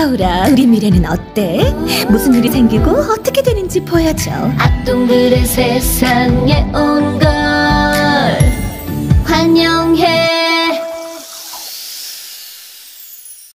하울아, 우리 미래는 어때? 무슨 일이 생기고 어떻게 되는지 보여줘. 악동들의 세상에 온 걸 환영해.